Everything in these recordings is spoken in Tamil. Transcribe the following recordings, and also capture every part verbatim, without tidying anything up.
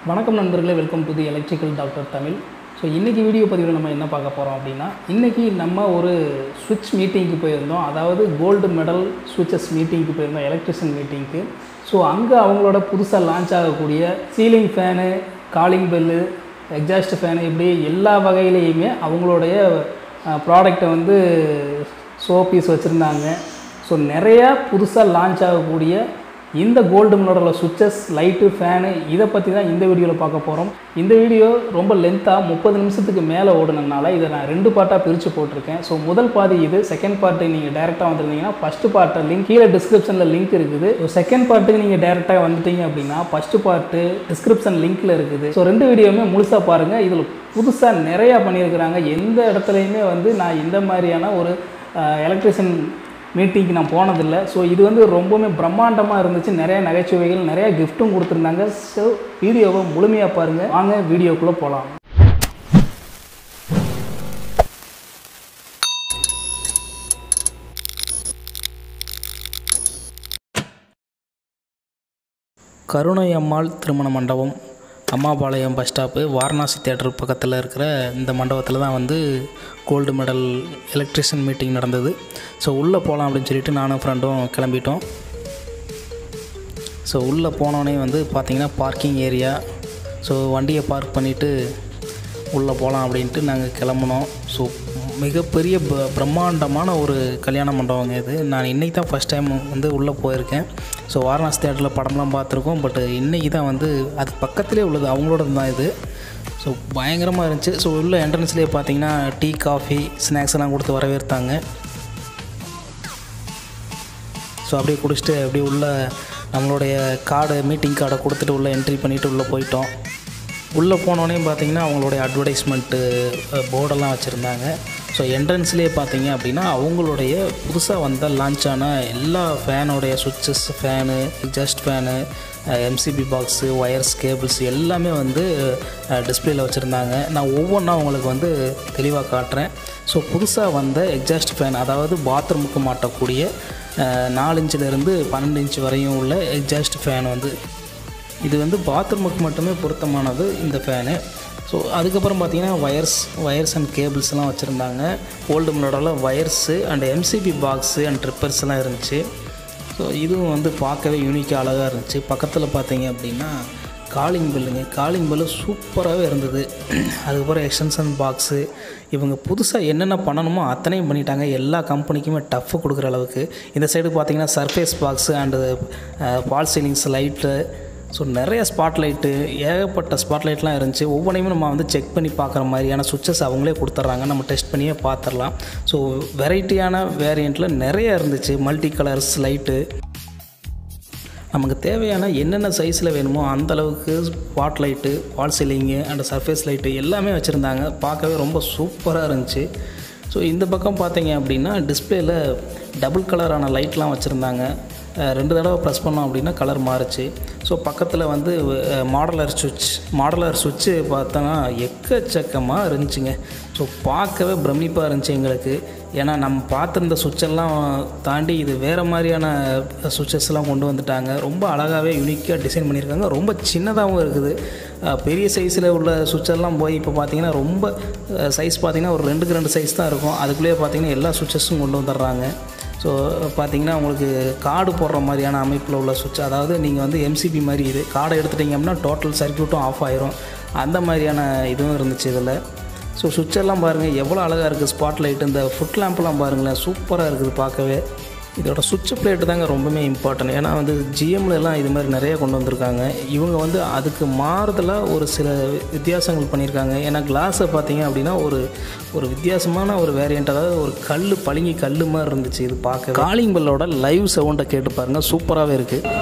வணக்கம் நண்பர்களே, welcome to the electrical doctor Tamil. So இன்றைக்கி வீடியோ பதிவில் நம்ம என்ன பார்க்க போகிறோம் அப்படின்னா, இன்றைக்கி நம்ம ஒரு ஸ்விட்ச் மீட்டிங்க்கு போயிருந்தோம். அதாவது கோல்டு மெடல் ஸ்விட்சஸ் மீட்டிங்க்கு போயிருந்தோம், எலக்ட்ரிஷியன் மீட்டிங்க்கு. ஸோ அங்கே அவங்களோட புதுசாக லான்ச் ஆகக்கூடிய ceiling fan, calling bell, exhaust fan, இப்படி எல்லா வகையிலையுமே அவங்களுடைய ப்ராடக்டை வந்து ஷோ பீஸ் வச்சுருந்தாங்க. ஸோ நிறையா புதுசாக லான்ச் ஆகக்கூடிய இந்த கோல்டு மெடலோட சுவிட்சஸ், லைட்டு, ஃபேனு, இதை பற்றி தான் இந்த வீடியோவில் பார்க்க போகிறோம். இந்த வீடியோ ரொம்ப லென்த்தாக முப்பது நிமிஷத்துக்கு மேலே ஓடுனதுனால இதை நான் ரெண்டு பார்ட்டாக பிரித்து போட்டிருக்கேன். ஸோ முதல் பாதி இது. செகண்ட் பார்ட்டு நீங்கள் டேரெக்டாக வந்துருந்தீங்கன்னா ஃபஸ்ட்டு பார்ட்டை லிங்க் கீழே டிஸ்கிரிப்ஷனில் லிங்க் இருக்குது. ஸோ செகண்ட் பார்ட்டுக்கு நீங்கள் டேரெக்டாக வந்துட்டீங்க அப்படின்னா ஃபஸ்ட்டு பார்ட்டு டிஸ்கிரிப்ஷன் லிங்க்கில் இருக்குது. ஸோ ரெண்டு வீடியோவுமே முழுசாக பாருங்கள். இதில் புதுசாக நிறையா பண்ணியிருக்கிறாங்க. எந்த இடத்துலையுமே வந்து நான் இந்த மாதிரியான ஒரு எலக்ட்ரிஷியன் மீட்டிங்க்கு நான் போனதில்லை. ஸோ இது வந்து ரொம்பவுமே பிரம்மாண்டமாக இருந்துச்சு. நிறைய நகைச்சுவைகள், நிறையா கிஃப்ட்டும் கொடுத்துருந்தாங்க. ஸோ வீடியோவை முழுமையாக பாருங்கள். வாங்க வீடியோக்குள்ளே போகலாம். கருணை அம்மாள் திருமண மண்டபம், Ammapalayam bus stop, Varanasi theatre பக்கத்தில் இருக்கிற இந்த மண்டபத்தில் தான் வந்து கோல்டு மெடல் எலக்ட்ரிஷியன் மீட்டிங் நடந்தது. ஸோ உள்ளே போகலாம் அப்படின்னு சொல்லிட்டு நானும் ஃப்ரெண்டும் கிளம்பிட்டோம். ஸோ உள்ளே போனோடனே வந்து பார்த்திங்கன்னா பார்க்கிங் ஏரியா. ஸோ வண்டியை பார்க் பண்ணிவிட்டு உள்ளே போகலாம் அப்படின்ட்டு நாங்கள் கிளம்புனோம். ஸோ மிகப்பெரிய ப பிரம்மாண்டமான ஒரு கல்யாண மண்டபங்க இது. நான் இன்றைக்கி தான் ஃபஸ்ட் டைம் வந்து உள்ளே போயிருக்கேன். ஸோ வாரணாசி தேட்டரில் படம்லாம் பார்த்துருக்கோம். பட் இன்றைக்கி தான் வந்து அது பக்கத்துலேயே உள்ளது, அவங்களோட தான் இது. ஸோ பயங்கரமாக இருந்துச்சு. ஸோ உள்ள என்ட்ரன்ஸ்லேயே பார்த்தீங்கன்னா டீ, காஃபி, ஸ்நாக்ஸ் எல்லாம் கொடுத்து வரவேற்றாங்க. ஸோ அப்படியே குடிச்சிட்டு அப்படியே உள்ள நம்மளுடைய கார்டு, மீட்டிங் கார்டை கொடுத்துட்டு உள்ளே என்ட்ரி பண்ணிவிட்டு உள்ளே போயிட்டோம். உள்ளே போனோடனே பார்த்திங்கன்னா அவங்களுடைய அட்வர்டைஸ்மெண்ட்டு போர்டெல்லாம் வச்சுருந்தாங்க. ஸோ என்ட்ரன்ஸ்லேயே பார்த்தீங்க அப்படின்னா அவங்களுடைய புதுசாக வந்த லான்ச் ஆன எல்லா ஃபேனுடைய சுவிட்சஸ், fan, exhaust fan, MCB box, wires, cables எல்லாமே வந்து டிஸ்பிளேயில் வச்சுருந்தாங்க. நான் ஒவ்வொன்றா உங்களுக்கு வந்து தெளிவாக காட்டுறேன். ஸோ புதுசாக வந்த எக்ஸாஸ்ட் ஃபேன், அதாவது பாத்ரூமுக்கு மாட்டக்கூடிய நாலு இன்ச்சிலேருந்து பன்னெண்டு இன்ச்சு வரையும் உள்ள எக்ஸாஸ்ட் ஃபேன் வந்து இது வந்து பாத்ரூமுக்கு மட்டுமே பொருத்தமானது இந்த ஃபேனு. ஸோ அதுக்கப்புறம் பார்த்திங்கன்னா ஒயர்ஸ் ஒயர்ஸ் அண்ட் கேபிள்ஸ்லாம் வச்சுருந்தாங்க. கோல்டு மெடலில் wires and MCB box and ட்ரிப்பர்ஸ்லாம் இருந்துச்சு. ஸோ இதுவும் வந்து பார்க்கவே யூனிக்காக அழகாக இருந்துச்சு. பக்கத்தில் பார்த்தீங்க அப்படின்னா காலிங் பெல்லுங்க, காலிங் பெல்லு சூப்பராகவே இருந்தது. அதுக்கப்புறம் எக்ஸ்டென்ஷன் பாக்ஸு, இவங்க புதுசாக என்னென்ன பண்ணணுமோ அத்தனையும் பண்ணிட்டாங்க. எல்லா கம்பெனிக்குமே டஃப்பு கொடுக்குற அளவுக்கு. இந்த சைடு பார்த்திங்கன்னா surface box and fall ceilings light, so நிறைய ஸ்பாட் லைட்டு, ஏகப்பட்ட ஸ்பாட் லைட்லாம் இருந்துச்சு. ஒவ்வொன்றையுமே நம்ம வந்து செக் பண்ணி பார்க்குற மாதிரியான சுவிட்சஸ் அவங்களே கொடுத்துட்றாங்க. நம்ம டெஸ்ட் பண்ணியே பார்த்துடலாம். ஸோ வெரைட்டியான வேரியண்ட்டில் நிறைய இருந்துச்சு. மல்டி கலர்ஸ் லைட்டு, நமக்கு தேவையான என்னென்ன சைஸில் வேணுமோ அந்தளவுக்கு spot light, wall ceiling and surface light எல்லாமே வச்சுருந்தாங்க. பார்க்கவே ரொம்ப சூப்பராக இருந்துச்சு. ஸோ இந்த பக்கம் பார்த்தீங்க அப்படின்னா டிஸ்பிளேயில் டபுள் கலரான லைட்லாம் வச்சுருந்தாங்க. ரெண்டு தடவை ப்ரெஸ் பண்ணோம் அப்படின்னா கலர் மாறுச்சு. ஸோ பக்கத்தில் வந்து மாடலர் சுவிட்ச் மாடலர் சுவிட்சு பார்த்தோன்னா எக்கச்சக்கமாக இருந்துச்சுங்க. ஸோ பார்க்கவே பிரமிப்பாக இருந்துச்சு எங்களுக்கு. ஏன்னா நம்ம பார்த்துருந்த சுவிட்செல்லாம் தாண்டி இது வேறு மாதிரியான சுவிட்சஸ்லாம் கொண்டு வந்துட்டாங்க. ரொம்ப அழகாகவே யூனிக்காக டிசைன் பண்ணியிருக்காங்க. ரொம்ப சின்னதாகவும் இருக்குது. பெரிய சைஸில் உள்ள சுவிட்செல்லாம் போய் இப்போ பார்த்திங்கன்னா ரொம்ப சைஸ் பார்த்திங்கன்னா ஒரு ரெண்டுக்கு ரெண்டு சைஸ் தான் இருக்கும். அதுக்குள்ளேயே பார்த்திங்கன்னா எல்லா சுவிட்சஸும் கொண்டு வந்துடுறாங்க. ஸோ பார்த்திங்கன்னா உங்களுக்கு கார்டு போடுற மாதிரியான அமைப்பில் உள்ள சுவிட்ச், அதாவது நீங்கள் வந்து எம்சிபி மாதிரி இது கார்டை எடுத்துட்டிங்க அப்படின்னா டோட்டல் சர்க்யூட்டும் ஆஃப் ஆயிரும். அந்த மாதிரியான இதுவும் இருந்துச்சு இதில். ஸோ சுவிட்செல்லாம் பாருங்கள் எவ்வளோ அழகாக இருக்குது. ஸ்பாட் லைட்டு, இந்த ஃபுட் லேம்ப்லாம் பாருங்களேன், சூப்பராக இருக்குது பார்க்கவே. இதோட சுவிட்ச் பிளேட்டு தாங்க ரொம்பவே இம்பார்ட்டன்ட். ஏன்னா வந்து ஜிஎம்லலாம் இது மாதிரி நிறைய கொண்டு வந்திருக்காங்க. இவங்க வந்து அதுக்கு மாறுதலாக ஒரு சில வித்தியாசங்கள் பண்ணியிருக்காங்க. ஏன்னா கிளாஸை பார்த்தீங்க அப்படின்னா ஒரு ஒரு வித்தியாசமான ஒரு வேரியண்ட், அதாவது ஒரு கல், பளிங்கி கல் மாதிரி இருந்துச்சு இது பார்க்க. காலிங் பெல்லோட லைவ் சவுண்டை கேட்டு பாருங்கள், சூப்பராகவே இருக்குது.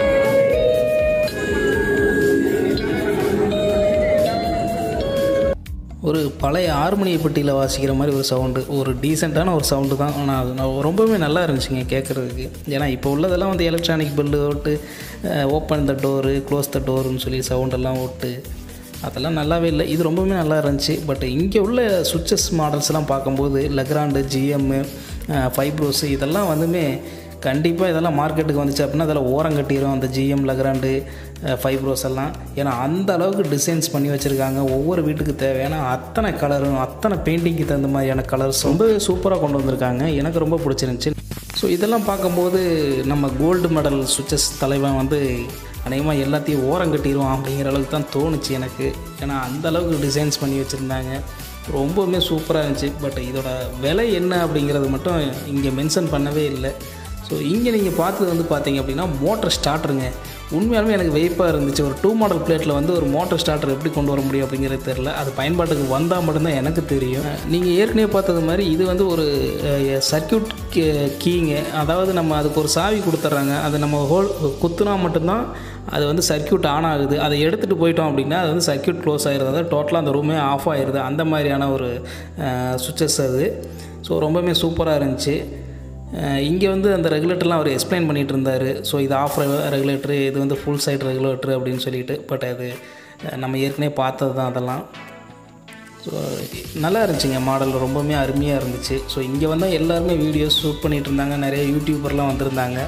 ஒரு பழைய ஹார்மோனிய பெட்டியில் வாசிக்கிற மாதிரி ஒரு சவுண்டு, ஒரு டீசெண்டான ஒரு சவுண்டு தான். ஆனால் ரொம்பவே நல்லா இருந்துச்சுங்க கேட்குறதுக்கு. ஏன்னா இப்போ உள்ளதெல்லாம் வந்து எலக்ட்ரானிக் பெல்லு ஓட்டு, open the door, close the டோருன்னு சொல்லி சவுண்டெல்லாம் ஓட்டு, அதெல்லாம் நல்லாவே இல்லை. இது ரொம்பவுமே நல்லா இருந்துச்சு. பட் இங்கே உள்ள சுவிட்சஸ் மாடல்ஸ்லாம் பார்க்கும்போது லெக்ராண்டு, ஜிஎம்மு, ஃபைப்ரோஸு இதெல்லாம் வந்துமே கண்டிப்பாக இதெல்லாம் மார்க்கெட்டுக்கு வந்துச்சு அப்படின்னா அதில் ஓரம் கட்டிடும் அந்த ஜிஎம் லெக்ராண்டு ஃபைப்ரோஸ் எல்லாம். ஏன்னா அந்த அளவுக்கு டிசைன்ஸ் பண்ணி வச்சுருக்காங்க. ஒவ்வொரு வீட்டுக்கு தேவையான அத்தனை கலரும் அத்தனை பெயிண்டிங்க்கு தகுந்த மாதிரியான கலர்ஸ் ரொம்ப சூப்பராக கொண்டு வந்திருக்காங்க. எனக்கு ரொம்ப பிடிச்சிருந்துச்சி. ஸோ இதெல்லாம் பார்க்கும்போது நம்ம கோல்டு மெடல் சுவிட்சஸ் தலைவன் வந்து அநேகமாக எல்லாத்தையும் ஓரம் கட்டிடுவான் அப்படிங்கிற அளவுக்கு தான் தோணுச்சு எனக்கு. ஏன்னா அந்தளவுக்கு டிசைன்ஸ் பண்ணி வச்சுருந்தாங்க. ரொம்பவுமே சூப்பராக இருந்துச்சு. பட் இதோட விலை என்ன அப்படிங்கிறது மட்டும் இங்கே மென்ஷன் பண்ணவே இல்லை. ஸோ இங்கே நீங்கள் பார்த்தது வந்து பார்த்தீங்க அப்படின்னா மோட்டர் ஸ்டார்டருங்க. உண்மையாலுமே எனக்கு வெயிப்பாக இருந்துச்சு. ஒரு டூ மாடல் பிளேட்டில் வந்து ஒரு மோட்டர் ஸ்டார்டர் எப்படி கொண்டு வர முடியும் அப்படிங்கிறது தெரில. அது பயன்பாட்டுக்கு வந்தால் மட்டும்தான் எனக்கு தெரியும். நீங்கள் ஏற்கனவே பார்த்தது மாதிரி இது வந்து ஒரு சர்க்கியூட் கீங்க. அதாவது நம்ம அதுக்கு ஒரு சாவி கொடுத்துட்றாங்க. அதை நம்ம ஹோல் குத்துனா மட்டும்தான் அது வந்து சர்க்கியூட் ஆன் ஆகுது. அதை எடுத்துகிட்டு போயிட்டோம் அப்படின்னா அது வந்து சர்க்கியூட் க்ளோஸ் ஆகிடுது. அதாவது டோட்டலாக அந்த ரூமே ஆஃப் ஆகிடுது. அந்த மாதிரியான ஒரு சுவிட்சஸ் அது. ஸோ ரொம்பவுமே சூப்பராக இருந்துச்சு. இங்கே வந்து அந்த ரெகுலேட்டர்லாம் அவர் எக்ஸ்பிளைன் பண்ணிகிட்டு இருந்தார். ஸோ இது ஆஃப் ரெகுலேட்டரு, இது வந்து ஃபுல் சைட் ரெகுலேட்டரு அப்படின்னு சொல்லிட்டு. பட் அது நம்ம ஏற்கனவே பார்த்தது தான் அதெல்லாம். ஸோ நல்லா இருந்துச்சுங்க. மாடல் ரொம்பவுமே அருமையாக இருந்துச்சு. ஸோ இங்கே வந்தால் எல்லாருமே வீடியோஸ் ஷூட் பண்ணிகிட்டு இருந்தாங்க. நிறைய யூடியூபர்லாம் வந்திருந்தாங்க.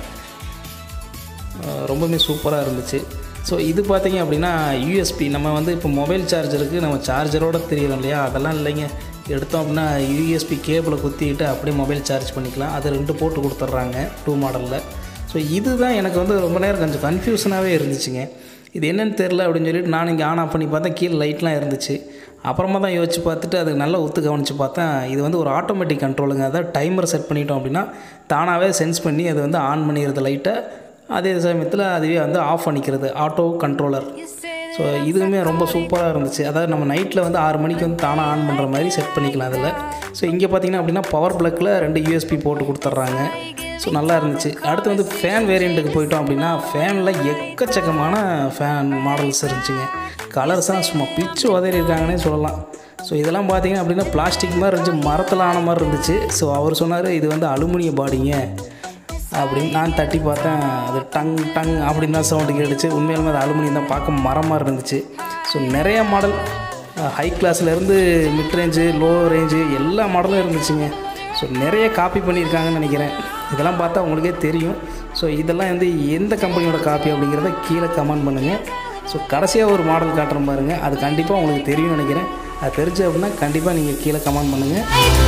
ரொம்பவுமே சூப்பராக இருந்துச்சு. ஸோ இது பார்த்திங்க அப்படின்னா யூஎஸ்பி நம்ம வந்து இப்போ மொபைல் சார்ஜருக்கு நம்ம சார்ஜரோடு தெரியும் இல்லையா, அதெல்லாம் இல்லைங்க. எடுத்தோம் அப்படின்னா யூஎஸ்பி கேபிளை குத்திக்கிட்டு அப்படியே மொபைல் சார்ஜ் பண்ணிக்கலாம். அது ரெண்டு போட்டு கொடுத்துட்றாங்க டூ மாடலில். ஸோ இதுதான் எனக்கு வந்து ரொம்ப நேரம் கொஞ்சம் கன்ஃபியூஷனாகவே இருந்துச்சுங்க. இது என்னென்னு தெரில அப்படின்னு சொல்லிட்டு நான் இங்கே ஆன் ஆஃப் பண்ணி பார்த்தேன். கீழே லைட்லாம் இருந்துச்சு. அப்புறமா தான் யோசிச்சு பார்த்துட்டு அது நல்லா ஒத்து கவனித்து பார்த்தேன். இது வந்து ஒரு ஆட்டோமேட்டிக் கண்ட்ரோலுங்க. அதாவது டைமர் செட் பண்ணிட்டோம் அப்படின்னா தானாகவே சென்ஸ் பண்ணி அது வந்து ஆன் பண்ணிடுறது லைட்டை. அதே சமயத்தில் அதுவே வந்து ஆஃப் பண்ணிக்கிறது ஆட்டோ கண்ட்ரோலர். ஸோ இதுவுமே ரொம்ப சூப்பராக இருந்துச்சு. அதாவது நம்ம நைட்டில் வந்து ஆறு மணிக்கு வந்து தானாக ஆன் பண்ணுற மாதிரி செட் பண்ணிக்கலாம் அதில். ஸோ இங்கே பார்த்திங்கன்னா அப்படின்னா பவர் ப்ளக்கில் ரெண்டு யூஎஸ்பி போட்டு கொடுத்துட்றாங்க. ஸோ நல்லா இருந்துச்சு. அடுத்து வந்து ஃபேன் வேரியண்ட்டுக்கு போயிட்டோம் அப்படின்னா ஃபேனில் எக்கச்சக்கமான ஃபேன் மாடல்ஸ் இருந்துச்சுங்க. கலர்ஸ்லாம் சும்மா பிச்சு உதறியிருக்காங்கன்னே சொல்லலாம். ஸோ இதெல்லாம் பார்த்திங்கன்னா அப்படின்னா பிளாஸ்டிக் மாதிரி இருந்துச்சு, மரத்தில் ஆன மாதிரி இருந்துச்சு. ஸோ அவர் சொன்னார் இது வந்து அலுமினிய பாடிங்க அப்படின்னு. நான் தட்டி பார்த்தேன், அது டங் டங் அப்படின்னு தான் சவுண்டு கேட்டுச்சு. உண்மையிலுமே அது அலுமினியம் தான், பார்க்க மரம் மாதிரி இருந்துச்சு. ஸோ நிறைய மாடல் ஹை கிளாஸ்லேருந்து மிட் ரேஞ்சு லோ ரேஞ்சு எல்லா மாடலும் இருந்துச்சுங்க. ஸோ நிறைய காப்பி பண்ணியிருக்காங்கன்னு நினைக்கிறேன். இதெல்லாம் பார்த்தா உங்களுக்கே தெரியும். ஸோ இதெல்லாம் வந்து எந்த கம்பெனியோட காப்பி அப்படிங்கிறத கீழே கமெண்ட் பண்ணுங்கள். ஸோ கடைசியாக ஒரு மாடல் காட்டுற பாருங்க, அது கண்டிப்பாக உங்களுக்கு தெரியும்னு நினைக்கிறேன். அது தெரிஞ்சு அப்படின்னா கண்டிப்பாக நீங்கள் கீழே கமெண்ட் பண்ணுங்கள்.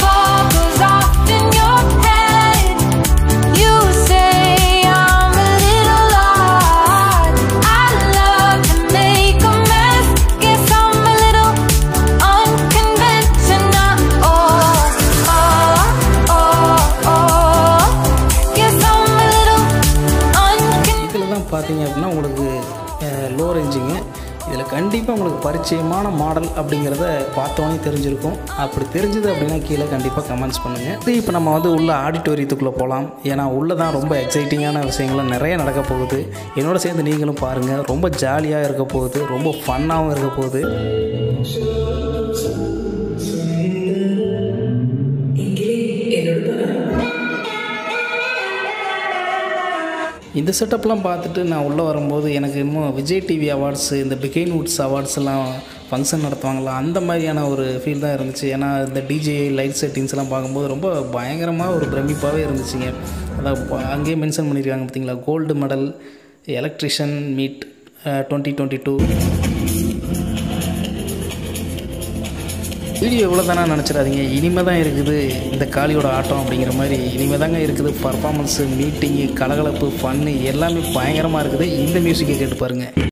பார்த்தீங்க அப்படின்னா உங்களுக்கு லோ ரேஞ்சுங்க. இதில் கண்டிப்பாக உங்களுக்கு பரிச்சயமான மாடல் அப்படிங்கிறத பார்த்தோன்னே தெரிஞ்சிருக்கும். அப்படி தெரிஞ்சது அப்படின்னா கீழே கண்டிப்பாக கமெண்ட்ஸ் பண்ணுங்கள். இது இப்போ நம்ம வந்து உள்ள ஆடிட்டோரியத்துக்குள்ளே போகலாம். ஏன்னா உள்ளே தான் ரொம்ப எக்ஸைட்டிங்கான விஷயங்கள்லாம் நிறைய நடக்க போகுது. என்னோட சேர்ந்து நீங்களும் பாருங்கள். ரொம்ப ஜாலியாக இருக்க போகுது, ரொம்ப ஃபன்னாகவும் இருக்க போகுது. இந்த செட்டப்லாம் பார்த்துட்டு நான் உள்ளே வரும்போது எனக்கு இன்னும் விஜய் டிவி அவார்ட்ஸு, இந்த பிகைன் வுட்ஸ் அவார்ட்ஸ் எல்லாம் ஃபங்க்ஷன் நடத்துவாங்களா அந்த மாதிரியான ஒரு ஃபீல் தான் இருந்துச்சு. ஏன்னா இந்த டிஜே லைட் செட்டிங்ஸ்லாம் பார்க்கும்போது ரொம்ப பயங்கரமாக ஒரு பிரமிப்பாகவே இருந்துச்சுங்க. அதான் அங்கேயே மென்ஷன் பண்ணியிருக்காங்க பார்த்தீங்களா, gold medal electrician meet twenty twenty two. Video இவ்வளோ தானே நினச்சிடாதீங்க. இனிமே தான் இருக்குது இந்த காளியோட ஆட்டம் அப்படிங்கிற மாதிரி. இனிமே தாங்க இருக்குது பர்ஃபார்மன்ஸு, மீட்டிங்கு, கலகலப்பு, ஃபன்னு எல்லாமே பயங்கரமாக இருக்குது. இந்த மியூசிக்கை கேட்டு பாருங்கள்.